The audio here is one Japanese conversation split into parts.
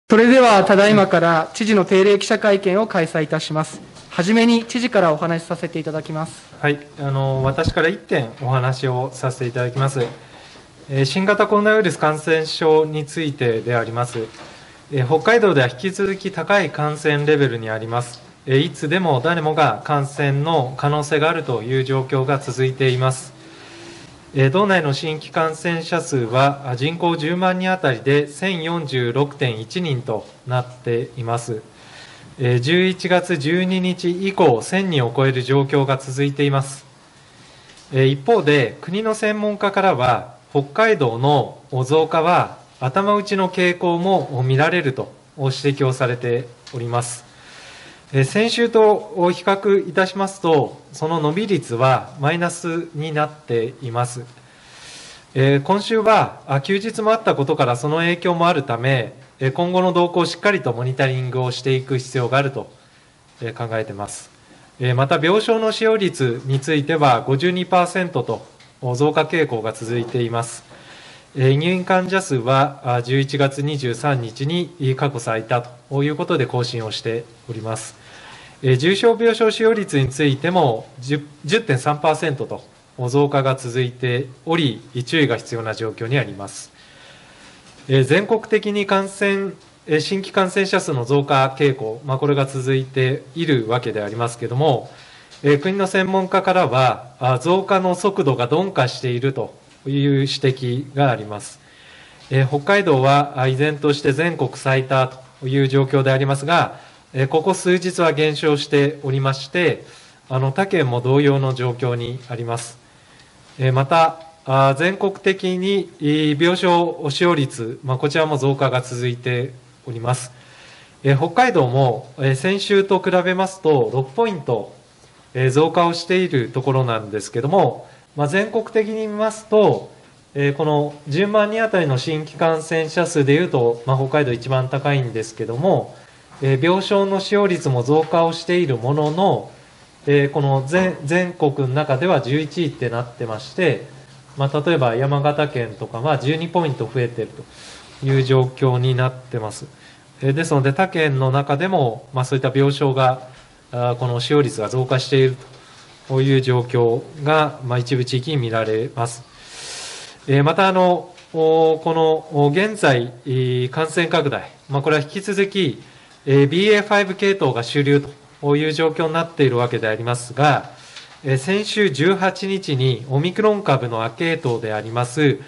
それでは、ただいまから知事の定例記者会見を開催いたします。はじめに知事からお話しさせていただきます。 はい、私から1点お話をさせていただきます。新型コロナウイルス感染症についてであります。北海道では引き続き高い感染レベルにあります。いつでも誰もが感染の可能性があるという状況が続いています。道内の新規感染者数は人口10万人当たりで1046.1人となっています。11月12日以降、1000人を超える状況が続いています。一方で、国の専門家からは、北海道の増加は頭打ちの傾向も見られると指摘をされております。先週と比較いたしますと、その伸び率はマイナスになっています。今週は休日もあったことからその影響もあるため、今後の動向をしっかりとモニタリングをしていく必要があると考えています。また、病床の使用率については 52% と増加傾向が続いています。入院患者数は11月23日に過去最多ということで更新をしております。重症病床使用率についても 10.3% と増加が続いており、注意が必要な状況にあります。全国的に新規感染者数の増加傾向、これが続いているわけでありますけれども、国の専門家からは、増加の速度が鈍化しているという指摘があります。北海道は依然として全国最多という状況でありますが、ここ数日は減少しておりまして、他県も同様の状況にあります。また、全国的に病床使用率、こちらも増加が続いております。北海道も先週と比べますと、6ポイント増加をしているところなんですけれども、全国的に見ますと、この10万人当たりの新規感染者数でいうと、北海道一番高いんですけれども、病床の使用率も増加をしているものの、この全国の中では11位ってなってまして、例えば山形県とかは12ポイント増えているという状況になってます。ですので、他県の中でも、そういった病床が、この使用率が増加しているという状況が、一部地域に見られます。また、この現在、感染拡大、これは引き続き、BA.5 系統が主流という状況になっているわけでありますが、先週18日にオミクロン株の亜系統であります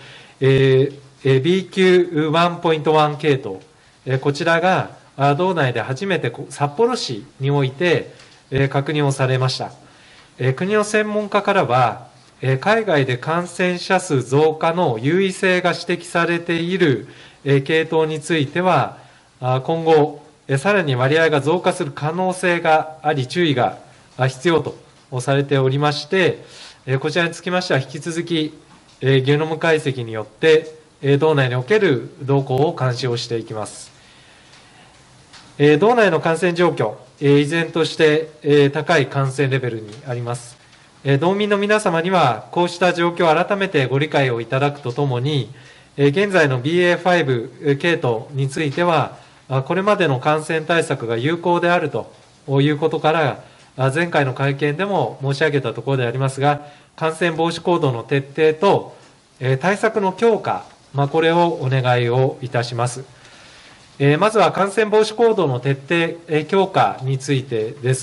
、BQ.1.1 系統、こちらが道内で初めて札幌市において確認をされました。国の専門家からは、海外で感染者数増加の優位性が指摘されている系統については、今後、さらに割合が増加する可能性があり、注意が必要とされておりまして、こちらにつきましては、引き続き、ゲノム解析によって、道内における動向を監視をしていきます。道内の感染状況、依然として高い感染レベルにあります。道民の皆様には、こうした状況を改めてご理解をいただくとともに、現在の BA.5 系統については、これまでの感染対策が有効であるということから、前回の会見でも申し上げたところでありますが、感染防止行動の徹底と、対策の強化、これをお願いをいたします。まずは感染防止行動の徹底、強化についてです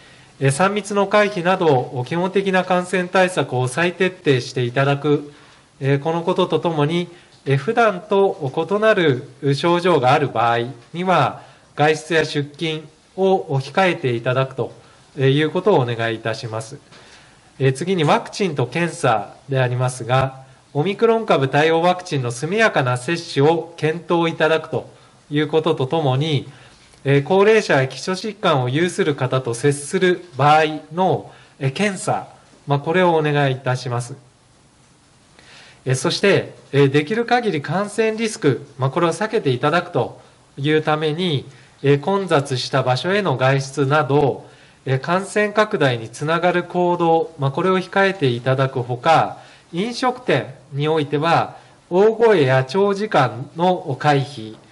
。3密の回避など、基本的な感染対策を再徹底していただく、このこととともに、普段と異なる症状がある場合には、外出や出勤を控えていただくということをお願いいたします。次にワクチンと検査でありますが、オミクロン株対応ワクチンの速やかな接種を検討いただくということとともに、高齢者や基礎疾患を有する方と接する場合の検査、これをお願いいたします。そして、できる限り感染リスク、これを避けていただくというために、混雑した場所への外出など、感染拡大につながる行動、これを控えていただくほか、飲食店においては、大声や長時間の回避、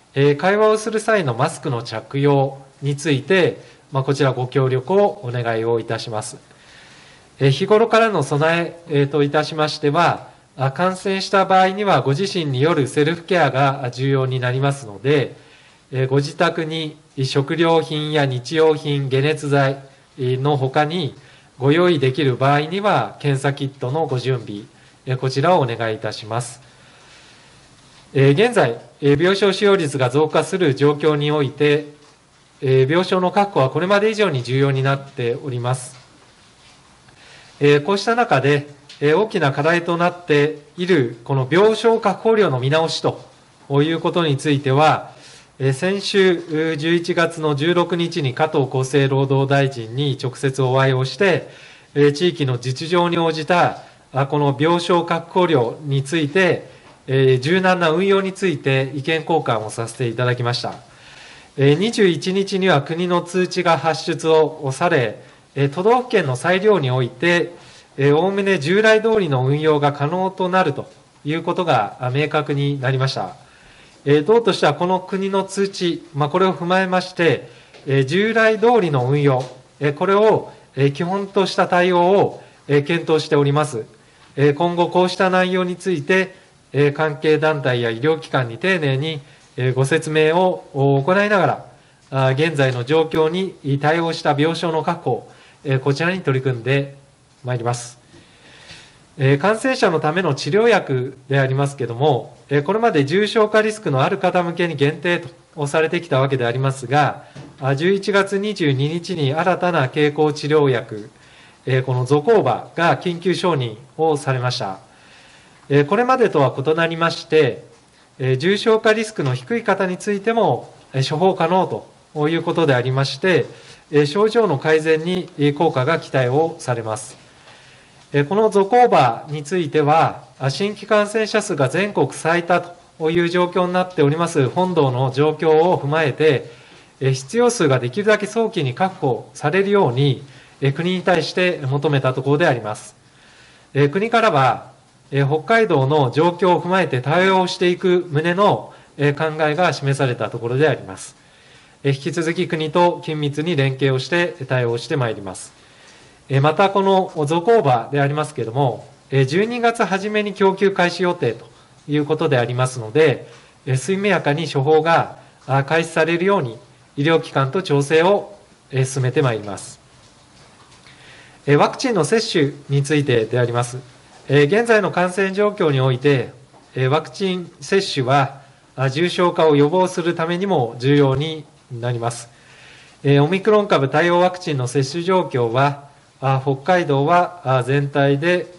会話をする際のマスクの着用について、こちらご協力をお願いをいたします。日頃からの備えといたしましては、感染した場合にはご自身によるセルフケアが重要になりますので、ご自宅に食料品や日用品、解熱剤のほかにご用意できる場合には、検査キットのご準備、こちらをお願いいたします。現在、病床使用率が増加する状況において、病床の確保はこれまで以上に重要になっております。こうした中で、大きな課題となっている、この病床確保料の見直しということについては、先週11月の16日に加藤厚生労働大臣に直接お会いをして、地域の実情に応じたこの病床確保料について、柔軟な運用について意見交換をさせていただきました。21日には国の通知が発出をされ、都道府県の裁量において、おおむね従来通りの運用が可能となるということが明確になりました。道としてはこの国の通知、これを踏まえまして、従来通りの運用、これを基本とした対応を検討しております。今後、こうした内容について、関係団体や医療機関に丁寧にご説明を行いながら、現在の状況に対応した病床の確保、こちらに取り組んでまいります。感染者のための治療薬でありますけれども、これまで重症化リスクのある方向けに限定とされてきたわけでありますが、11月22日に新たな経口治療薬、このゾコーバが緊急承認をされました。これまでとは異なりまして、重症化リスクの低い方についても処方可能ということでありまして、症状の改善に効果が期待をされます。このゾコーバについては、新規感染者数が全国最多という状況になっております本道の状況を踏まえて、必要数ができるだけ早期に確保されるように、国に対して求めたところであります。国からは、北海道の状況を踏まえて対応していく旨の考えが示されたところであります。引き続き国と緊密に連携をして対応してまいります。また、このゾコーバでありますけれども、12月初めに供給開始予定ということでありますので、速やかに処方が開始されるように、医療機関と調整を進めてまいります。ワクチンの接種についてであります。現在の感染状況において、ワクチン接種は重症化を予防するためにも重要になります。オミクロン株対応ワクチンの接種状況は、北海道は全体で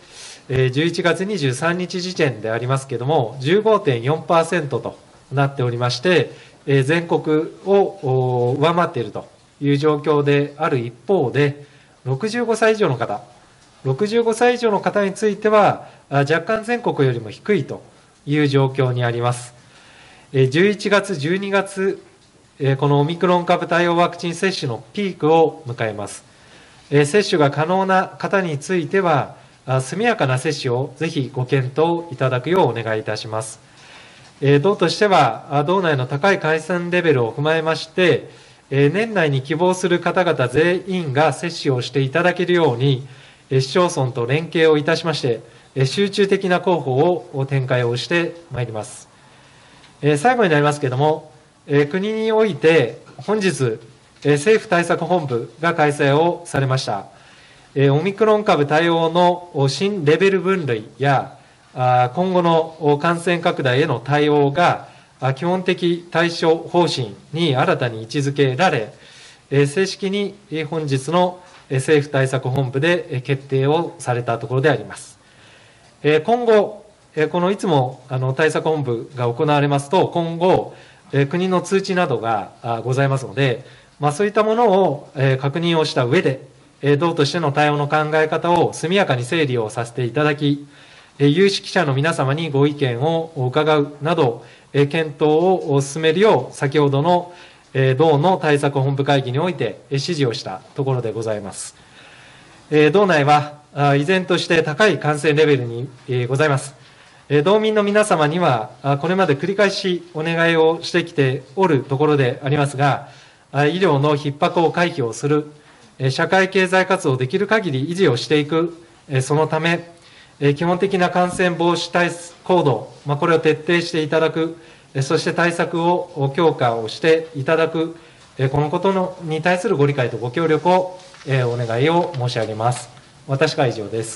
11月23日時点でありますけれども、15.4% となっておりまして、全国を上回っているという状況である一方で、65歳以上の方については、若干全国よりも低いという状況にあります。11月、12月、このオミクロン株対応ワクチン接種のピークを迎えます。接種が可能な方については、速やかな接種をぜひご検討いただくようお願いいたします。道としては、道内の高い感染レベルを踏まえまして、年内に希望する方々全員が接種をしていただけるように、市町村と連携をいたしまして、集中的な広報を展開をしてまいります。最後になりますけれども、国において本日、政府対策本部が開催をされました。オミクロン株対応の新レベル分類や、今後の感染拡大への対応が基本的対処方針に新たに位置づけられ、正式に本日の政府対策本部で決定をされたところであります。今後、このいつも対策本部が行われますと、今後、国の通知などがございますので、そういったものを確認をした上で、道としての対応の考え方を速やかに整理をさせていただき、有識者の皆様にご意見を伺うなど、検討を進めるよう、先ほどの道の対策本部会議において指示をしたところでございます。道内は依然として高い感染レベルにございます。 道民の皆様には、これまで繰り返しお願いをしてきておるところでありますが、医療の逼迫を回避をする、社会経済活動をできる限り維持をしていく、そのため、基本的な感染防止対策行動、これを徹底していただく、そして対策を強化をしていただく、このことに対するご理解とご協力をお願いを申し上げます。私から以上です。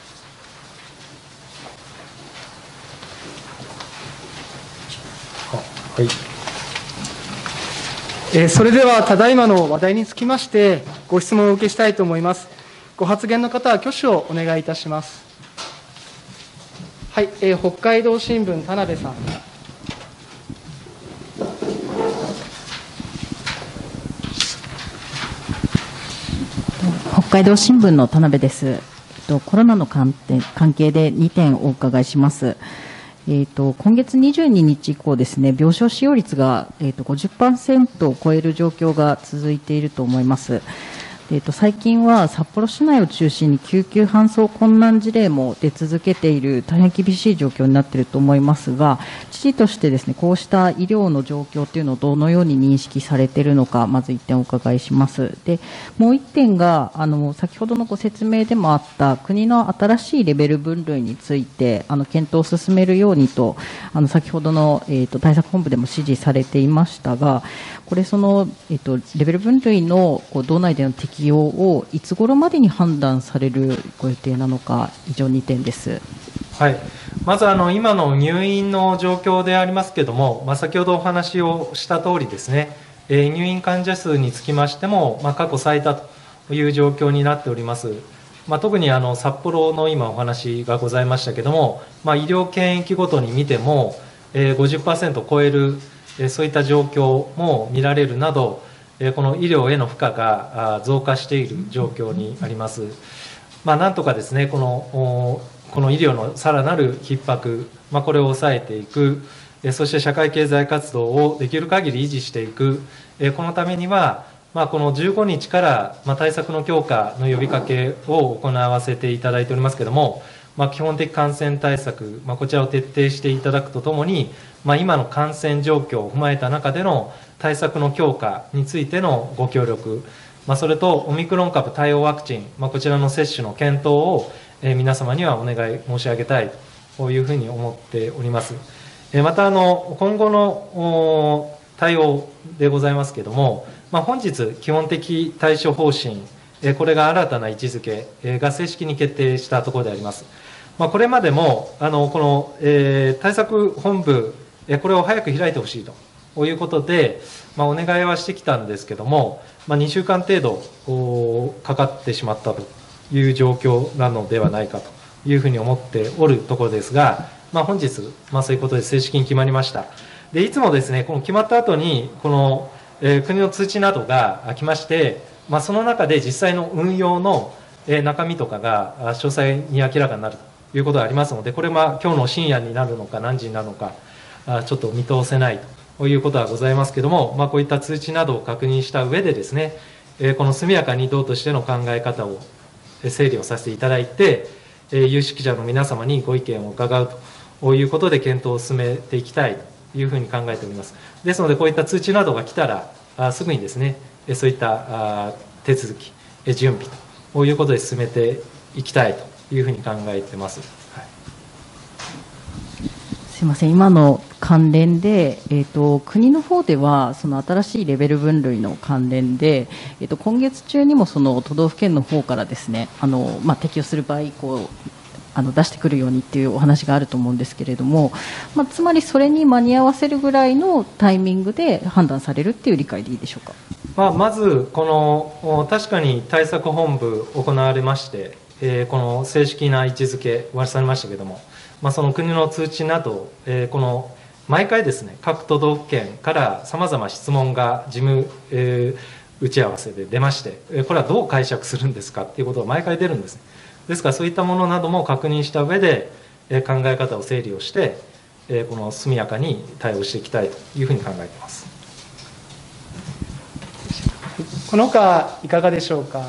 はい。それでは、ただいまの話題につきまして、ご質問をお受けしたいと思います。ご発言の方は挙手をお願いいたします。はい、北海道新聞、田辺さん。 北海道新聞の田辺です。コロナの関係で2点お伺いします。今月22日以降ですね、病床使用率が、50% を超える状況が続いていると思います。最近は札幌市内を中心に救急搬送困難事例も出続けている大変厳しい状況になっていると思いますが、知事としてですね、こうした医療の状況というのをどのように認識されているのか、まず1点お伺いします。で、もう1点が先ほどのご説明でもあった国の新しいレベル分類について検討を進めるようにと先ほどの、対策本部でも指示されていましたが、これレベル分類の道内での適用をいつ頃までに判断されるご予定なのか、以上2点です。 はい、まず今の入院の状況でありますけれども、先ほどお話をした通りですね、入院患者数につきましても、過去最多という状況になっております。特に札幌の今お話がございましたけれども、医療圏域ごとに見ても、50% を超える、そういった状況も見られるなど、この医療への負荷が増加している状況にあります。なんとかですね、この医療のさらなる逼迫、これを抑えていく、そして社会経済活動をできる限り維持していく、このためには、この15日から対策の強化の呼びかけを行わせていただいておりますけれども、基本的感染対策、こちらを徹底していただくとともに、今の感染状況を踏まえた中での対策の強化についてのご協力、それとオミクロン株対応ワクチン、こちらの接種の検討を皆様にはお願い申し上げたいというふうに思っております。また今後の対応でございますけれども、本日、基本的対処方針、これが新たな位置づけが正式に決定したところであります。これまでもこの対策本部、これを早く開いてほしいということで、お願いはしてきたんですけれども、2週間程度かかってしまったという状況なのではないかというふうに思っておるところですが、本日、そういうことで正式に決まりました。でいつもですね、この決まった後にこの国の通知などが来まして、その中で実際の運用の中身とかが詳細に明らかになるということがありますので、これは今日の深夜になるのか何時になるのかちょっと見通せないということはございますけれども、こういった通知などを確認した上でですね、この速やかに道としての考え方を整理をさせていただいて、有識者の皆様にご意見を伺うということで検討を進めていきたいというふうに考えております。ですので、こういった通知などが来たらすぐにですね、そういった手続き、準備ということで進めていきたいというふうに考えています。はい、 すみません、今の関連で、国の方ではその新しいレベル分類の関連で、今月中にもその都道府県の方からですね、適用する場合出してくるようにっていうお話があると思うんですけれども、つまりそれに間に合わせるぐらいのタイミングで判断されるっていう理解でいいでしょうか。 まず確かに対策本部行われまして、この正式な位置づけお渡しされましたけれども、その国の通知など、この毎回ですね、各都道府県からさまざま質問が事務、打ち合わせで出まして、これはどう解釈するんですかということが毎回出るんです。ですからそういったものなども確認した上で考え方を整理をしてこの速やかに対応していきたいというふうに考えています。 この他いかがでしょうか。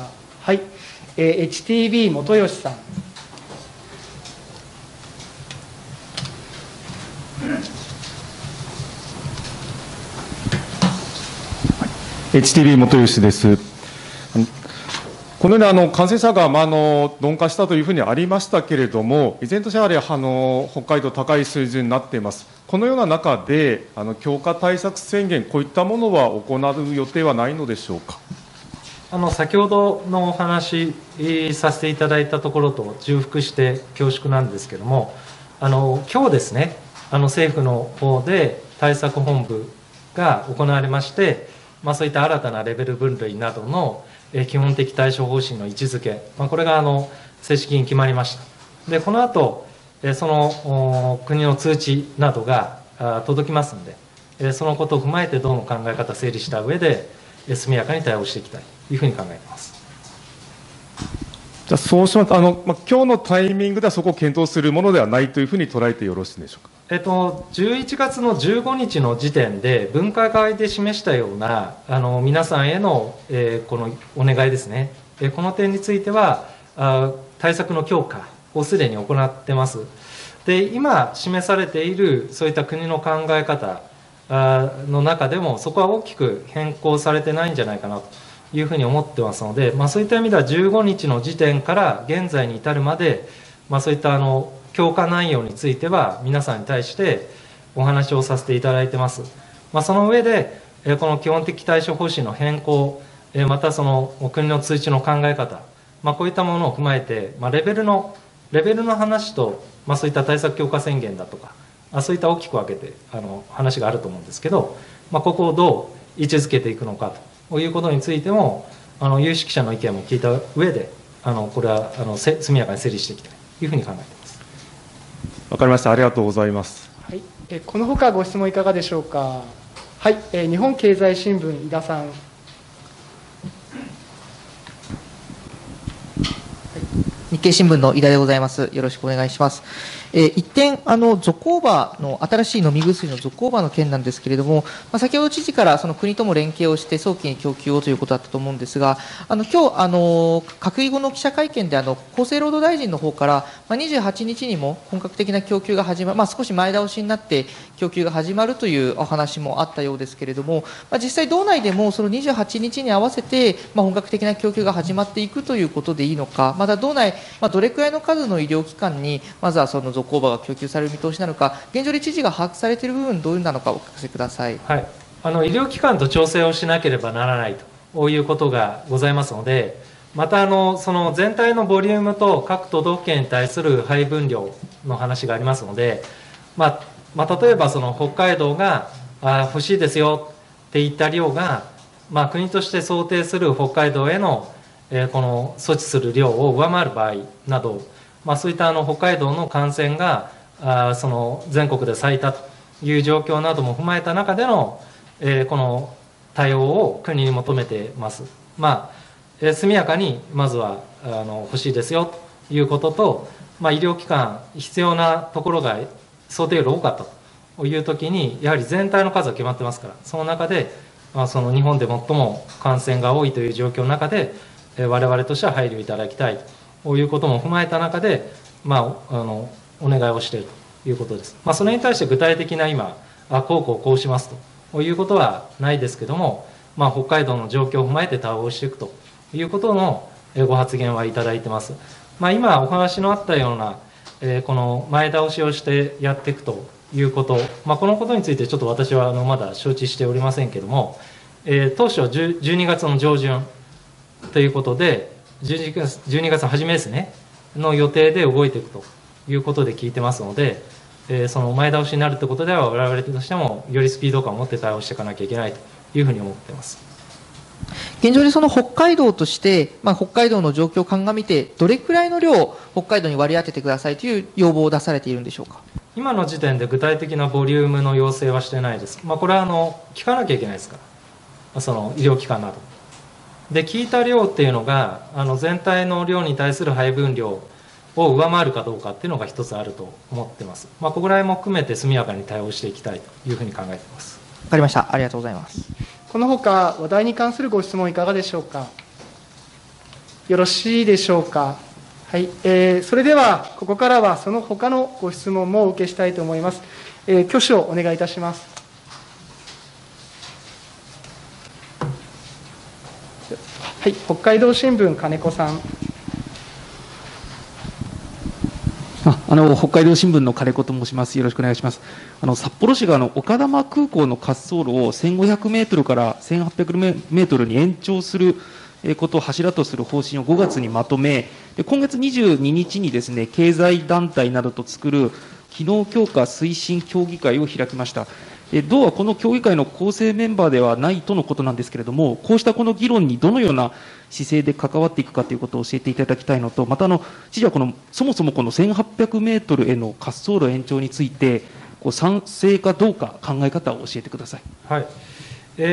はい、HTB 元吉さん。 HTB 元吉です。このように感染者が鈍化したというふうにありましたけれども、依然としてやはり北海道、高い水準になっています。このような中で、強化対策宣言、こういったものは行う予定はないのでしょうか。 先ほどのお話させていただいたところと重複して恐縮なんですけれども、今日ですね、政府の方で対策本部が行われまして、そういった新たなレベル分類などの基本的対処方針の位置づけ、これが正式に決まりました。で、この後、その国の通知などが届きますので、そのことを踏まえてどうの考え方を整理した上で、速やかに対応していきたいというふうに考えています。 じゃあそうしますと、今日のタイミングではそこを検討するものではないというふうに捉えてよろしいでしょうか。 11月の15日の時点で、分科会で示したような皆さんへの、このお願いですね、この点については、対策の強化をすでに行ってます。で、今、示されているそういった国の考え方の中でも、そこは大きく変更されてないんじゃないかなというふうに思ってますので、そういった意味では、15日の時点から現在に至るまで、そういった強化内容については皆さんに対してお話をさせていただいてます。その上で、この基本的対処方針の変更、またその国の通知の考え方、こういったものを踏まえて、レベルの話と、そういった対策強化宣言だとか、そういった大きく分けて話があると思うんですけど、ここをどう位置づけていくのかということについても、有識者の意見も聞いた上で、これは速やかに整理していきたいというふうに考えています。 わかりました。ありがとうございます。 はい、このほかご質問いかがでしょうか。はい、日本経済新聞、井田さん。 日経新聞の井田でございます。よろしくお願いします。一点、ゾコーバの、新しい飲み薬のゾコーバの件なんですけれども、先ほど知事からその国とも連携をして早期に供給をということだったと思うんですが、今日、閣議後の記者会見で、厚生労働大臣の方から、28日にも本格的な供給が始まる、少し前倒しになって供給が始まるというお話もあったようですけれども、実際、道内でもその28日に合わせて、本格的な供給が始まっていくということでいいのか、また道内、どれくらいの数の医療機関に、まずはそのゾコーバが供給される見通しなのか、現状で知事が把握されている部分、どういうなのかお聞かせください。 はい、医療機関と調整をしなければならないということがございますので、またその全体のボリュームと各都道府県に対する配分量の話がありますので、例えばその北海道が欲しいですよって言った量が、国として想定する北海道へのこの措置する量を上回る場合など、そういった北海道の感染がその全国で最多という状況なども踏まえた中でのこの対応を国に求めています。速やかにまずは欲しいですよということと、医療機関必要なところが想定より多かったというときに、やはり全体の数は決まってますから、その中でその日本で最も感染が多いという状況の中で、我々としては配慮いただきたいということも踏まえた中で、お願いをしているということです。それに対して具体的な今、こうしますということはないですけども、北海道の状況を踏まえて対応していくということのご発言はいただいてます。今お話のあったような、この前倒しをしてやっていくということ、このことについてちょっと私はまだ承知しておりませんけれども、当初12月の上旬ということで、12月の初めですね、の予定で動いていくということで聞いてますので、その前倒しになるということでは、我々としてもよりスピード感を持って対応していかなきゃいけないというふうに思っています。 現状でその北海道として、北海道の状況を鑑みて、どれくらいの量を北海道に割り当ててくださいという要望を出されているんでしょうか。 今の時点で具体的なボリュームの要請はしてないです。これは聞かなきゃいけないですから、その医療機関など。で、聞いた量っていうのが、全体の量に対する配分量を上回るかどうかっていうのが一つあると思ってます。ここら辺も含めて速やかに対応していきたいというふうに考えています。 わかりました。ありがとうございます。 このほか、話題に関するご質問いかがでしょうか。よろしいでしょうか。はい、それでは、ここからはその他のご質問もお受けしたいと思います。挙手をお願いいたします。 はい、北海道新聞、金子さん。 北海道新聞の金子と申します。よろしくお願いします。札幌市が丘珠空港の滑走路を1500メートルから1800メートルに延長することを柱とする方針を5月にまとめ、今月22日にですね、経済団体などと作る機能強化推進協議会を開きました。道はこの協議会の構成メンバーではないとのことなんですけれども、こうしたこの議論にどのような姿勢で関わっていくかということを教えていただきたいのと、また知事はそもそもこの1800メートルへの滑走路延長について、賛成かどうか考え方を教えてください。 はい。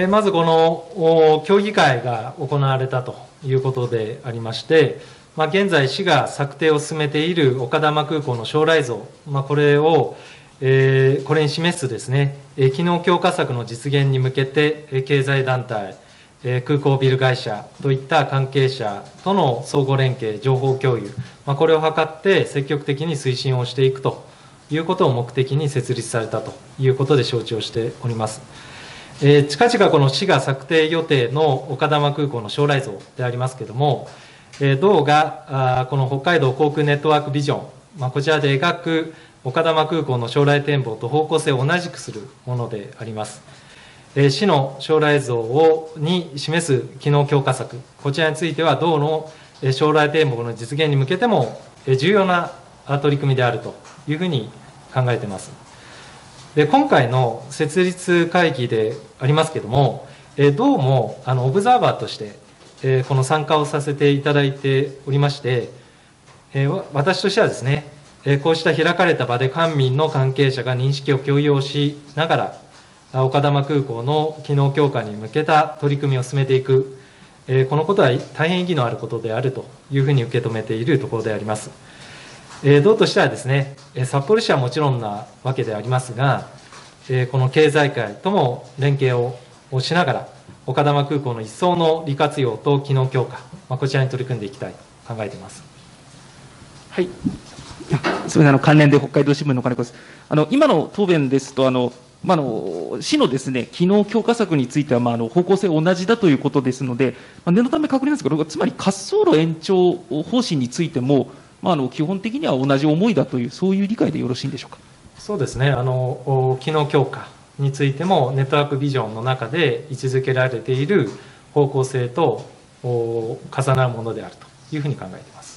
まずこの協議会が行われたということでありまして、現在、市が策定を進めている丘珠空港の将来像、これに示すですね、機能強化策の実現に向けて、経済団体、空港ビル会社といった関係者との相互連携、情報共有、これを図って積極的に推進をしていくということを目的に設立されたということで承知をしております。近々この市が策定予定の丘珠空港の将来像でありますけれども、道がこの北海道航空ネットワークビジョン、こちらで描く丘珠空港の将来展望と方向性を同じくするものであります。市の将来像に示す機能強化策、こちらについては道の将来展望の実現に向けても重要な取り組みであるというふうに考えています。で、今回の設立会議でありますけれども、道もオブザーバーとしてこの参加をさせていただいておりまして、私としてはですね、こうした開かれた場で官民の関係者が認識を共有をしながら、丘珠空港の機能強化に向けた取り組みを進めていく、このことは大変意義のあることであるというふうに受け止めているところであります。道としてはですね、札幌市はもちろんなわけでありますが、この経済界とも連携をしながら、丘珠空港の一層の利活用と機能強化、こちらに取り組んでいきたいと考えています。 はい。 すみません、関連で北海道新聞の金子です。今の答弁ですと、市のですね、機能強化策については、方向性同じだということですので、念のため確認なんですけど、つまり滑走路延長方針についても、基本的には同じ思いだという、そういう理解でよろしいんでしょうか。 そうですね、機能強化についても、ネットワークビジョンの中で位置づけられている方向性と重なるものであるというふうに考えています。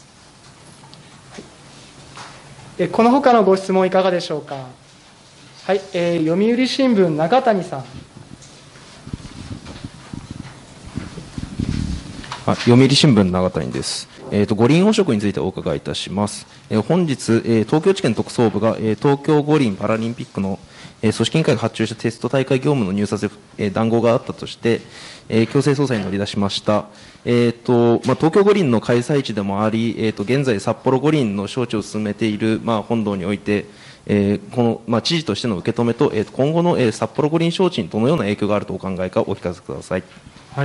この他のご質問いかがでしょうか。はい、読売新聞、永谷さん。 読売新聞、永谷です。五輪汚職についてお伺いいたします。本日、東京地検特捜部が、東京五輪パラリンピックの、組織委員会が発注したテスト大会業務の入札で、談合があったとして、強制捜査に乗り出しました。東京五輪の開催地でもあり、現在、札幌五輪の招致を進めている、本道において、この、知事としての受け止めと、今後の、札幌五輪招致にどのような影響があるとお考えかお聞かせください。 はい、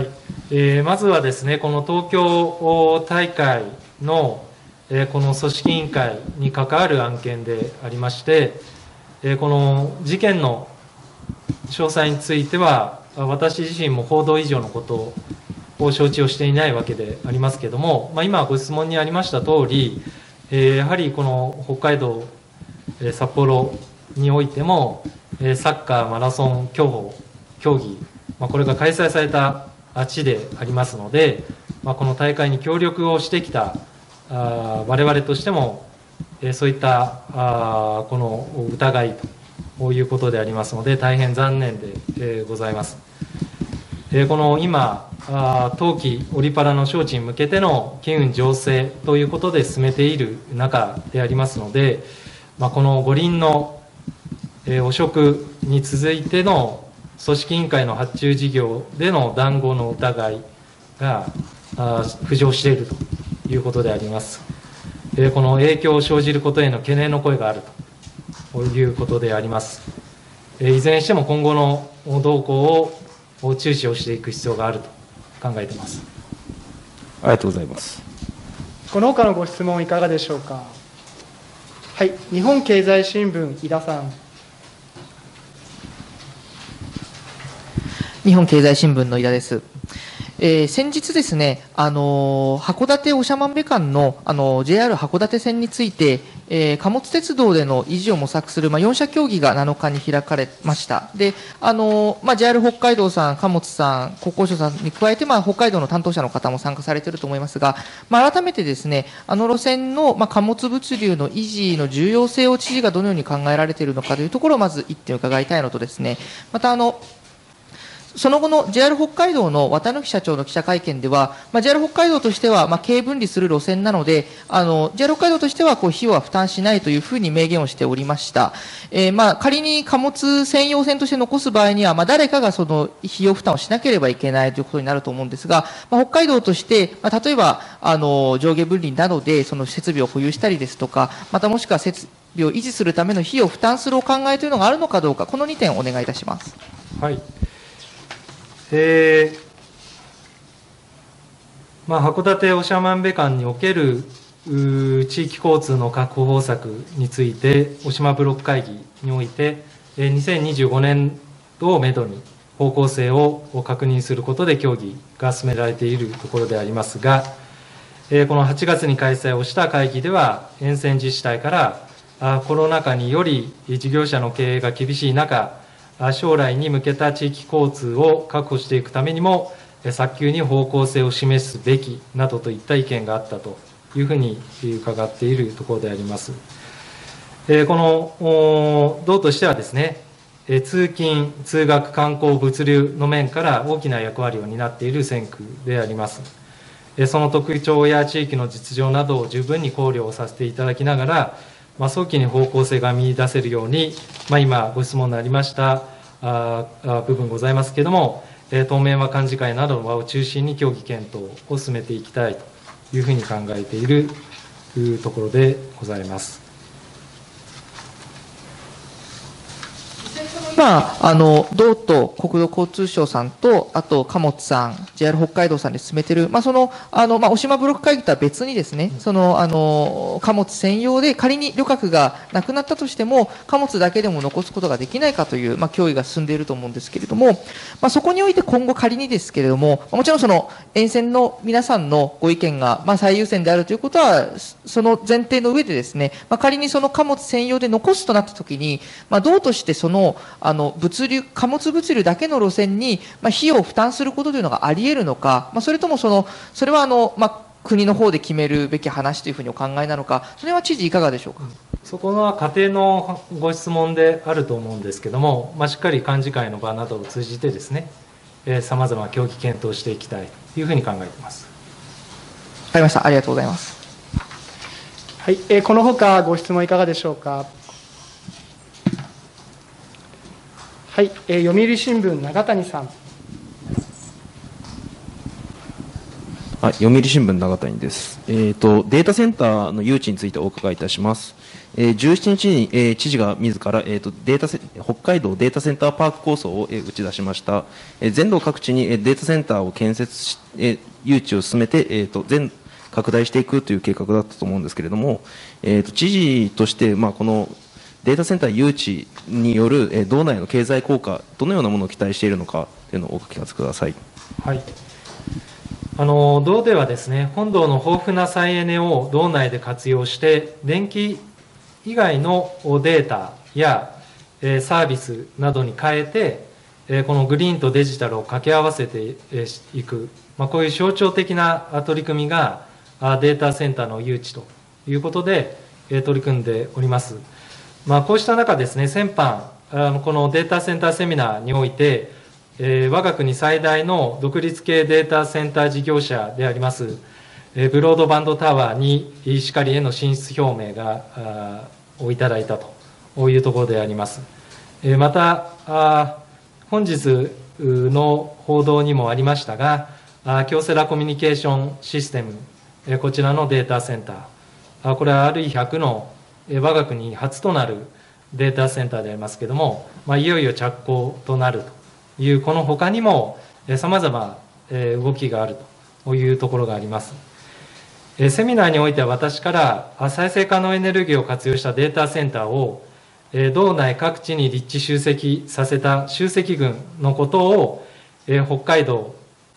まずはですね、この東京大会の、この組織委員会に関わる案件でありまして、この事件の詳細については、私自身も報道以上のことを承知をしていないわけでありますけれども、今ご質問にありました通り、やはりこの北海道、札幌においても、サッカー、マラソン、競技、これが開催された地でありますので、この大会に協力をしてきた我々としても、そういったこの疑いということでありますので、大変残念でございます。この今、冬季オリパラの招致に向けての機運醸成ということで進めている中でありますので、この五輪の汚職に続いての組織委員会の発注事業での談合の疑いが浮上しているということであります。この影響を生じることへの懸念の声があるということであります。いずれにしても今後の動向を注視をしていく必要があると考えています。 ありがとうございます。 この他のご質問いかがでしょうか。はい、日本経済新聞、井田さん。 日本経済新聞の井田です。 先日ですね、函館長万部間の、JR 函館線について、貨物鉄道での維持を模索する、4者協議が7日に開かれました。で、JR 北海道さん、貨物さん、国交省さんに加えて、北海道の担当者の方も参加されていると思いますが、改めてですね、路線の、貨物物流の維持の重要性を知事がどのように考えられているのかというところをまず一点伺いたいのとですね、またその後の JR 北海道の綿貫社長の記者会見では、JR 北海道としては、経営分離する路線なので、JR 北海道としては、費用は負担しないというふうに明言をしておりました。仮に貨物専用線として残す場合には、誰かがその費用負担をしなければいけないということになると思うんですが、北海道として、例えば、上下分離などで、その設備を保有したりですとか、またもしくは設備を維持するための費用を負担するお考えというのがあるのかどうか、この2点お願いいたします。 はい。函館長万部間における地域交通の確保方策について、渡島ブロック会議において、2025年度をめどに方向性を確認することで協議が進められているところでありますが、この8月に開催をした会議では、沿線自治体からコロナ禍により事業者の経営が厳しい中、将来に向けた地域交通を確保していくためにも、早急に方向性を示すべきなどといった意見があったというふうに伺っているところであります。この道としてはですね、通勤、通学、観光、物流の面から大きな役割を担っている線区であります。その特徴や地域の実情などを十分に考慮をさせていただきながら、早期に方向性が見出せるように、今、ご質問のありました部分ございますけれども、当面は幹事会などの場を中心に協議検討を進めていきたいというふうに考えているところでございます。 道と国土交通省さんと、あと貨物さん、JR 北海道さんで進めている、渡島ブロック会議とは別にですね、貨物専用で仮に旅客がなくなったとしても、貨物だけでも残すことができないかという、協議が進んでいると思うんですけれども、そこにおいて今後仮にですけれども、もちろんその沿線の皆さんのご意見が、最優先であるということは、その前提の上でですね、仮にその貨物専用で残すとなったときに、道としてその、貨物物流だけの路線に、費用を負担することというのがあり得るのか、それともそれは国の方で決めるべき話というふうにお考えなのか、それは知事いかがでしょうか。 そこは家庭のご質問であると思うんですけれども、しっかり幹事会の場などを通じてですね、さまざま協議検討していきたいというふうに考えています。 わかりました。ありがとうございます。 はい、このほかご質問いかがでしょうか。はい、読売新聞、永谷さん。 読売新聞、永谷です。データセンターの誘致についてお伺いいたします。17日に、知事が自ら、北海道データセンターパーク構想を、打ち出しました。全道各地に、データセンターを建設し、誘致を進めて、全拡大していくという計画だったと思うんですけれども、知事として、このデータセンター誘致による、道内の経済効果、どのようなものを期待しているのかというのをお聞かせください。 はい。道ではですね、本道の豊富な再エネを道内で活用して、電気以外のデータやサービスなどに変えて、このグリーンとデジタルを掛け合わせていく、こういう象徴的な取り組みがデータセンターの誘致ということで取り組んでおります。こうした中ですね、先般、このデータセンターセミナーにおいて、我が国最大の独立系データセンター事業者であります、ブロードバンドタワーにしかりへの進出表明をいただいたというところであります。また、本日の報道にもありましたが、京セラコミュニケーションシステム、こちらのデータセンター、これは RE100 の我が国初となるデータセンターでありますけれども、いよいよ着工となるという、このほかにもさまざま動きがあるというところがあります。セミナーにおいては私から再生可能エネルギーを活用したデータセンターを道内各地に立地集積させた集積群のことを北海道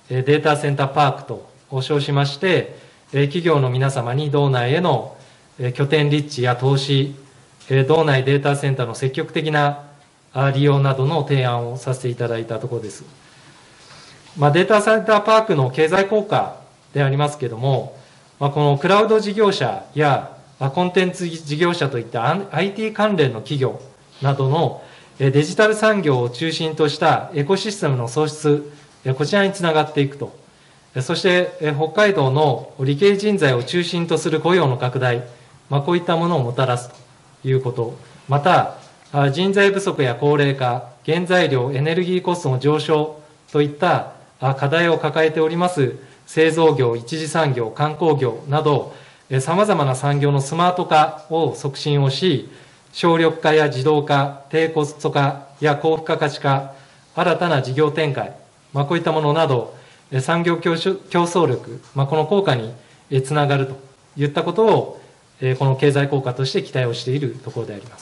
データセンターパークと称しまして、企業の皆様に道内への拠点立地や投資、道内データセンターの積極的な利用などの提案をさせていただいたところです。データセンターパークの経済効果でありますけれども、このクラウド事業者やコンテンツ事業者といった IT 関連の企業などのデジタル産業を中心としたエコシステムの創出、こちらにつながっていくと。そして北海道の理系人材を中心とする雇用の拡大、こういったものをもたらすということ。また、人材不足や高齢化、原材料、エネルギーコストの上昇といった課題を抱えております製造業、一次産業、観光業など、さまざまな産業のスマート化を促進をし、省力化や自動化、低コスト化や高付加価値化、新たな事業展開、こういったものなど、産業競争力、この効果につながるといったことを、この経済効果として期待をしているところであります。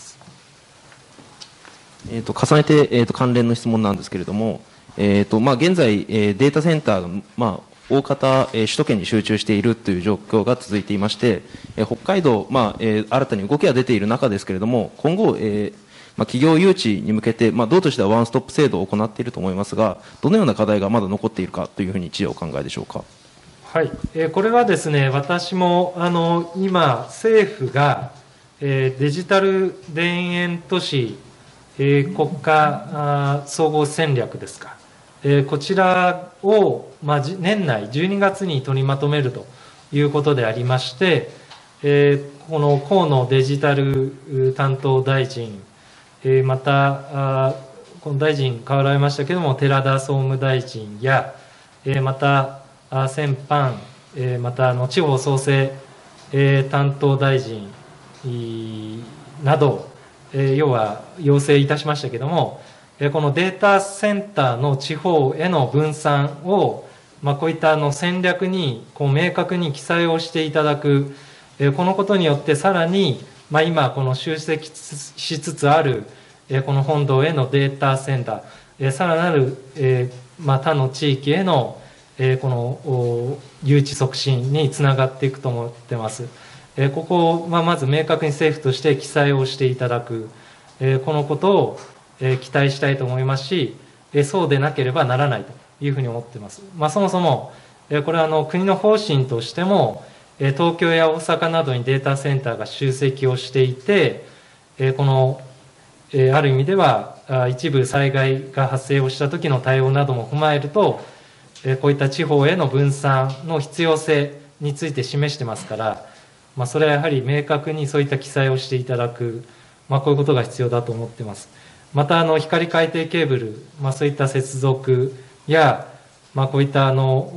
重ねて、関連の質問なんですけれども、現在、データセンターが、大方、首都圏に集中しているという状況が続いていまして、北海道、新たに動きが出ている中ですけれども、今後、企業誘致に向けて、道としてはワンストップ制度を行っていると思いますが、どのような課題がまだ残っているかというふうに知事はお考えでしょうか。 はい、これはですね、私も今、政府がデジタル田園都市国家総合戦略ですか、こちらを年内12月に取りまとめるということでありまして、この河野デジタル担当大臣、またこの大臣変わられましたけれども、寺田総務大臣や、また先般、また地方創生担当大臣など、要は要請いたしましたけれども、このデータセンターの地方への分散を、こういった戦略に明確に記載をしていただく、このことによってさらに、今この集積しつつあるこの本道へのデータセンター、さらなる他の地域へのこの誘致促進につながっていくと思っています。ここをまず明確に政府として記載をしていただく、このことを期待したいと思いますし、そうでなければならないというふうに思っています。そもそもこれは国の方針としても、東京や大阪などにデータセンターが集積をしていて、このある意味では一部災害が発生をした時の対応なども踏まえると、こういった地方への分散の必要性について示してますから、それはやはり明確にそういった記載をしていただく、こういうことが必要だと思っています。また光海底ケーブル、そういった接続や、こういった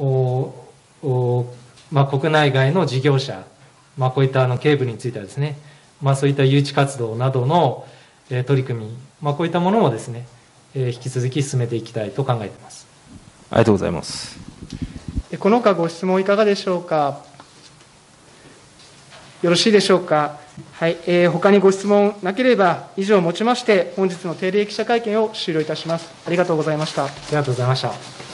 国内外の事業者、こういったケーブルについてはですね、そういった誘致活動などの取り組み、こういったものもですね、引き続き進めていきたいと考えています。 ありがとうございます。 この他ご質問いかがでしょうか。よろしいでしょうか。はい、他にご質問なければ、以上をもちまして、本日の定例記者会見を終了いたします。ありがとうございました。 ありがとうございました。